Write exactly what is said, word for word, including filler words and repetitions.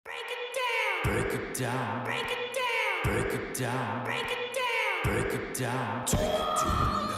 Break it down. Break it down. Break it down. Break it down. Break it down. Break it down. Take it to